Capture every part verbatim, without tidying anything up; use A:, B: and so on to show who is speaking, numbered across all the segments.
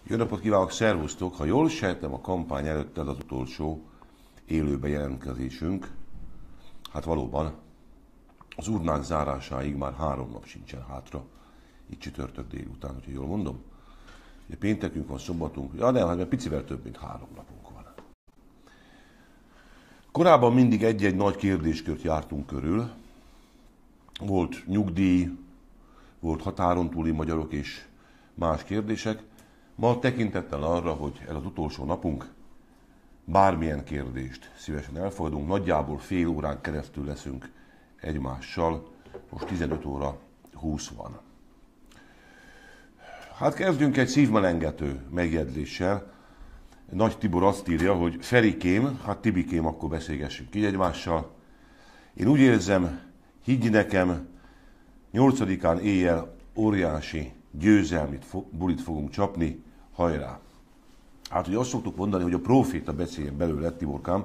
A: Jó napot kívánok, szervusztok! Ha jól sejtem, a kampány előtt ez az utolsó élő bejelentkezésünk. Hát valóban az urnák zárásáig már három nap sincsen hátra, így csütörtök délután, hogyha jól mondom. Ugye péntekünk van, szombatunk, ja nem, hát mert picivel több, mint három napunk van. Korábban mindig egy-egy nagy kérdéskört jártunk körül. Volt nyugdíj, volt határon túli magyarok és más kérdések. Ma tekintettel arra, hogy ez az utolsó napunk, bármilyen kérdést szívesen elfogadunk, nagyjából fél órán keresztül leszünk egymással, most tizenöt óra húsz van. Hát kezdjünk egy szívmelengető megjegyzéssel. Nagy Tibor azt írja, hogy Ferikém, hát Tibikém, akkor beszélgessünk így egymással. Én úgy érzem, higgy nekem, nyolcadikán éjjel óriási győzelmi bulit fogunk csapni, hajrá! Hát ugye azt szoktuk mondani, hogy a proféta beszéljen belőle, Tiborkám.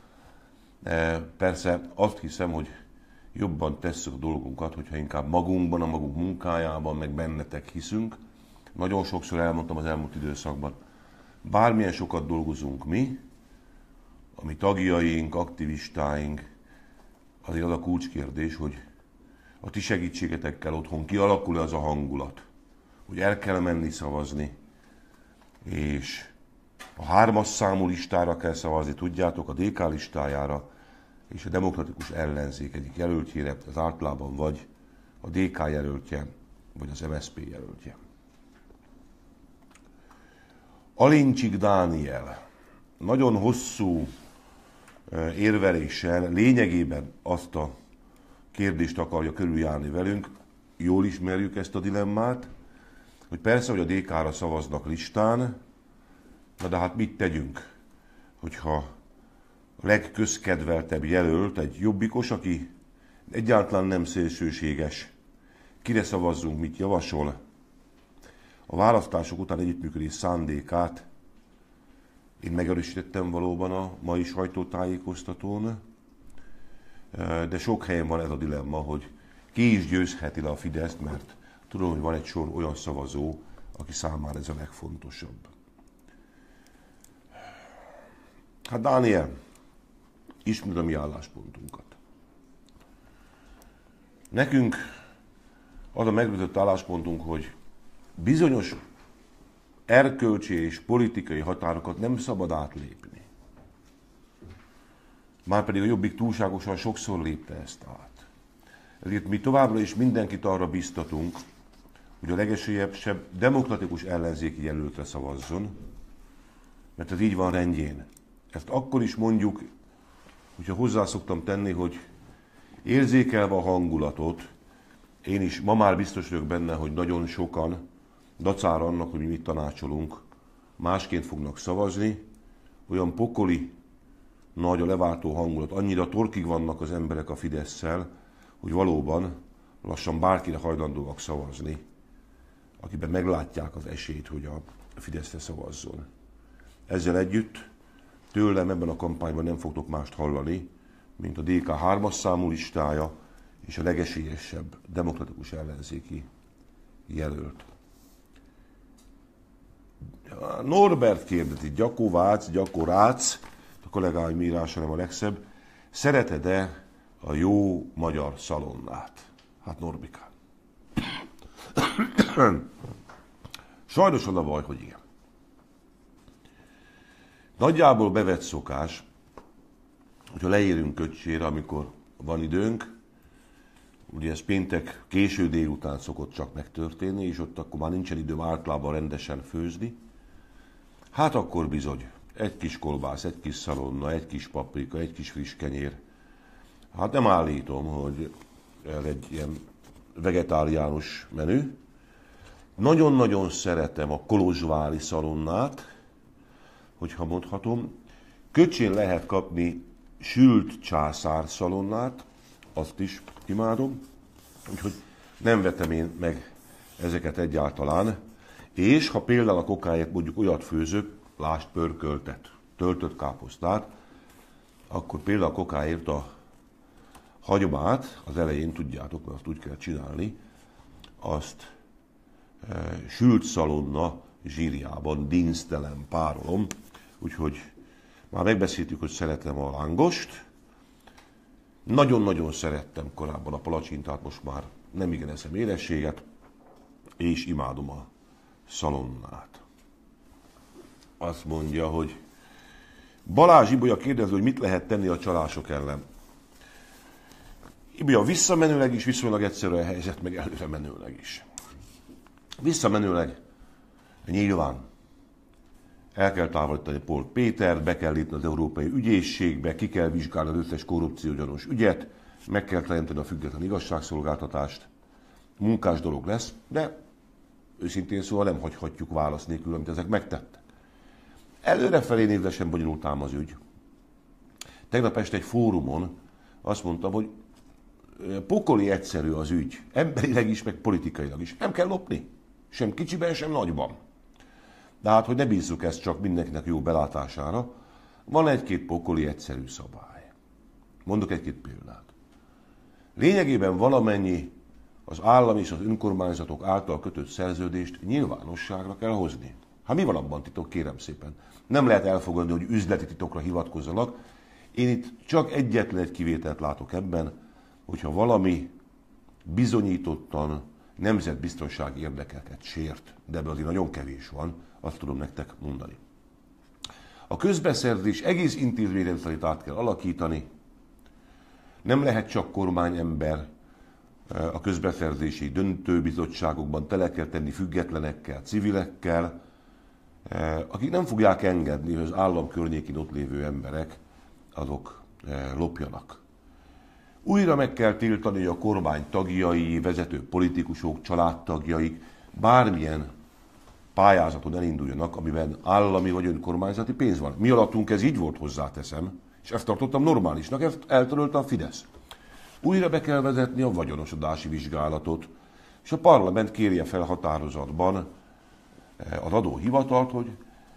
A: Persze azt hiszem, hogy jobban tesszük a dolgunkat, hogyha inkább magunkban, a magunk munkájában, meg bennetek hiszünk. Nagyon sokszor elmondtam az elmúlt időszakban, bármilyen sokat dolgozunk mi, a mi tagjaink, aktivistáink, azért az a kulcskérdés, hogy a ti segítségetekkel otthon kialakul az a hangulat, hogy el kell menni szavazni, és a hármas számú listára kell szavazni, tudjátok, a dé ká listájára, és a demokratikus ellenzék egyik jelöltjére, az általában vagy a dé ká jelöltje, vagy az em es zé pé jelöltje. Alincsik Dániel nagyon hosszú érveléssel lényegében azt a kérdést akarja körüljárni velünk, jól ismerjük ezt a dilemmát, hogy persze, hogy a dé ká-ra szavaznak listán, na de hát mit tegyünk, hogyha a legközkedveltebb jelölt egy jobbikos, aki egyáltalán nem szélsőséges, kire szavazzunk, mit javasol, a választások után együttműködés szándékát én megerősítettem valóban a mai sajtótájékoztatón, de sok helyen van ez a dilemma, hogy ki is győzheti le a Fideszt, mert tudom, hogy van egy sor olyan szavazó, aki számára ez a legfontosabb. Hát Dániel, ismerd a mi álláspontunkat. Nekünk az a megrögzített álláspontunk, hogy bizonyos erkölcsi és politikai határokat nem szabad átlépni. Márpedig a Jobbik túlságosan sokszor lépte ezt át. Ezért mi továbbra is mindenkit arra biztatunk, hogy a legesélyesebb demokratikus ellenzéki jelöltre szavazzon, mert ez így van rendjén. Ezt akkor is mondjuk, hogyha hozzá szoktam tenni, hogy érzékelve a hangulatot, én is ma már biztos vagyok benne, hogy nagyon sokan, dacára annak, hogy mi mit tanácsolunk, másként fognak szavazni, olyan pokoli nagy a leváltó hangulat, annyira torkig vannak az emberek a Fidesszel, hogy valóban lassan bárkire hajlandóak szavazni, akiben meglátják az esélyt, hogy a Fideszre szavazzon. Ezzel együtt tőlem ebben a kampányban nem fogtok mást hallani, mint a dé ká hármas számú listája és a legesélyesebb demokratikus ellenzéki jelölt. Norbert kérdezi, Gyakovác, Gyakorác, a kollégáim írása nem a legszebb, szereted-e a jó magyar szalonnát? Hát Norbikám. Sajnos az a baj, hogy igen. Nagyjából bevett szokás, hogyha leérünk Köcsére, amikor van időnk, ugye ez péntek késő délután szokott csak megtörténni, és ott akkor már nincsen időm általában rendesen főzni, hát akkor bizony egy kis kolbász, egy kis szalonna, egy kis paprika, egy kis friss kenyér. Hát nem állítom, hogy ez egy ilyen vegetáriánus menü. Nagyon-nagyon szeretem a kolozsvári szalonnát, hogyha mondhatom. Köcsén lehet kapni sült császár szalonnát, azt is imádom, úgyhogy nem vetem én meg ezeket egyáltalán. És ha például a kokáért mondjuk olyat főzök, lásd pörköltet, töltött káposztát, akkor például a kokáért a hagymát, az elején tudjátok, mert azt úgy kell csinálni, azt e, sült szalonna zsírjában dinsztelen párolom, úgyhogy már megbeszéltük, hogy szeretem a lángost. Nagyon-nagyon szerettem korábban a palacsintát, most már nem igen eszem érességet, és imádom a szalonnát. Azt mondja, hogy Balázs Ibolya kérdezi, hogy mit lehet tenni a csalások ellen. Ibolya, visszamenőleg is viszonylag egyszerű a helyzet, meg előre menőleg is. Visszamenőleg nyilván el kell távolítani Polt Pétert, be kell lépni az Európai Ügyészségbe, ki kell vizsgálni az összes korrupciógyanús ügyet, meg kell teremteni a független igazságszolgáltatást. Munkás dolog lesz, de őszintén szóval nem hagyhatjuk válasz nélkül, amit ezek megtettek. Előrefelé nézve sem bonyolult ám az ügy. Tegnap este egy fórumon azt mondtam, hogy pokoli egyszerű az ügy, emberileg is, meg politikailag is. Nem kell lopni, sem kicsiben, sem nagyban. De hát, hogy ne bízzuk ezt csak mindenkinek jó belátására, van egy-két pokoli egyszerű szabály. Mondok egy-két példát. Lényegében valamennyi az állam és az önkormányzatok által kötött szerződést nyilvánosságra kell hozni. Hát mi van abban titok, kérem szépen? Nem lehet elfogadni, hogy üzleti titokra hivatkozzanak. Én itt csak egyetlen egy kivételt látok ebben, hogyha valami bizonyítottan nemzetbiztonsági érdekeket sért, de ebből azért nagyon kevés van, azt tudom nektek mondani. A közbeszerzés egész intézményrendszerét át kell alakítani, nem lehet csak kormányember a közbeszerzési döntőbizottságokban, tele kell tenni függetlenekkel, civilekkel, akik nem fogják engedni, hogy az állam környékén ott lévő emberek azok lopjanak. Újra meg kell tiltani, hogy a kormány tagjai, vezető politikusok, családtagjaik bármilyen pályázaton elinduljanak, amiben állami vagy önkormányzati pénz van. Mi alattunk ez így volt, hozzáteszem, és ezt tartottam normálisnak, ezt eltörölte a Fidesz. Újra be kell vezetni a vagyonosodási vizsgálatot, és a parlament kérje fel határozatban az adóhivatalt, hogy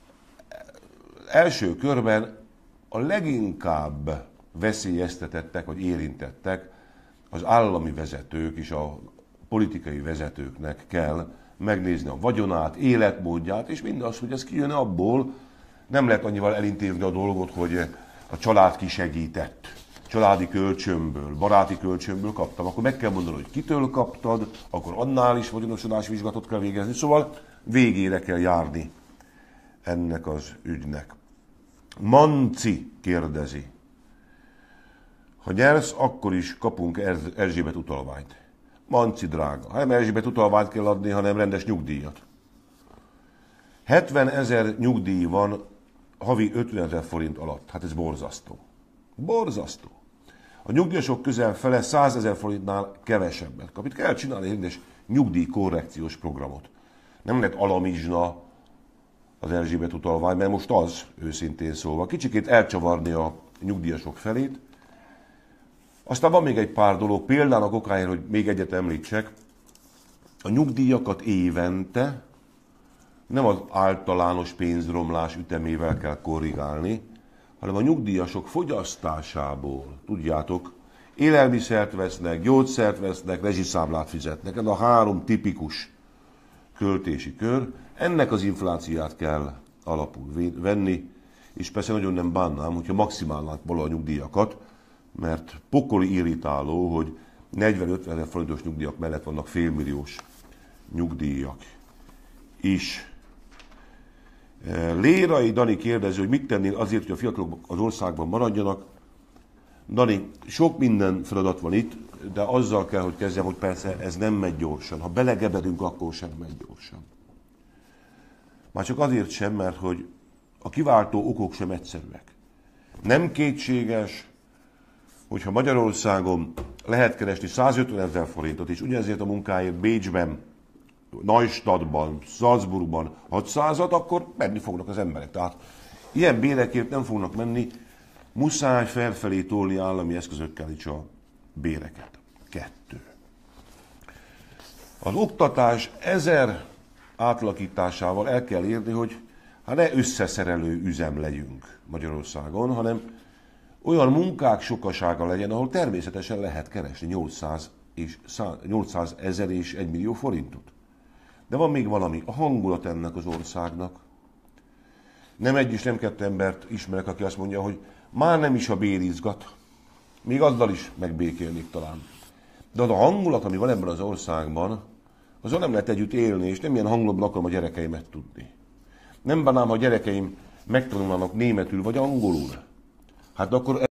A: első körben a leginkább veszélyeztetettek vagy érintettek az állami vezetők és a politikai vezetőknek kell megnézni a vagyonát, életmódját, és mindaz, hogy ez kijön abból, nem lehet annyival elintézni a dolgot, hogy a család kisegített, családi kölcsönből, baráti kölcsönből kaptam, akkor meg kell mondani, hogy kitől kaptad, akkor annál is vagyonosodási vizsgálatot kell végezni, szóval végére kell járni ennek az ügynek. Manci kérdezi, ha nyersz, akkor is kapunk Erzsébet utalványt. Manci drága, ha nem Erzsébet utalványt kell adni, hanem rendes nyugdíjat. hetven ezer nyugdíj van havi ötven ezer forint alatt. Hát ez borzasztó. Borzasztó. A nyugdíjasok közel fele száz ezer forintnál kevesebbet kap. Itt kell csinálni egy rendes nyugdíjkorrekciós programot. Nem lehet alamizsna az Erzsébet utalvány, mert most az, őszintén szólva, kicsikét elcsavarni a nyugdíjasok felét. Aztán van még egy pár dolog, például okáért, hogy még egyet említsek, a nyugdíjakat évente nem az általános pénzromlás ütemével kell korrigálni, hanem a nyugdíjasok fogyasztásából, tudjátok, élelmiszert vesznek, gyógyszert vesznek, rezsiszámlát fizetnek. Ez a három tipikus költési kör. Ennek az inflációját kell alapul venni, és persze nagyon nem bánnám, hogyha maximálnánk valahogy a nyugdíjakat, mert pokoli irritáló, hogy negyven-ötven ezer forintos nyugdíjak mellett vannak félmilliós nyugdíjak is. Lérai Dani kérdezi, hogy mit tennél azért, hogy a fiatalok az országban maradjanak. Dani, sok minden feladat van itt, de azzal kell, hogy kezdjem, hogy persze ez nem megy gyorsan. Ha belegebedünk, akkor sem megy gyorsan. Már csak azért sem, mert hogy a kiváltó okok sem egyszerűek. Nem kétséges, hogyha Magyarországon lehet keresni százötven ezer forintot, és ugyanezért a munkáért Bécsben, Neustadtban, Salzburgban hatszázat, akkor menni fognak az emberek. Tehát ilyen bérekért nem fognak menni, muszáj felfelé tolni állami eszközökkel is a béreket. Kettő. Az oktatás ezer átalakításával el kell érni, hogy hát ne összeszerelő üzem legyünk Magyarországon, hanem olyan munkák sokasága legyen, ahol természetesen lehet keresni nyolcszáz ezer és egy millió forintot. De van még valami, a hangulat ennek az országnak. Nem egy és nem kettő embert ismerek, aki azt mondja, hogy már nem is a bér izgat. Még azzal is megbékélnék talán. De az a hangulat, ami van ebben az országban, azon nem lehet együtt élni, és nem ilyen hangulatban akarom a gyerekeimet tudni. Nem bánnám, ha a gyerekeim megtanulnának németül vagy angolul. Hát akkor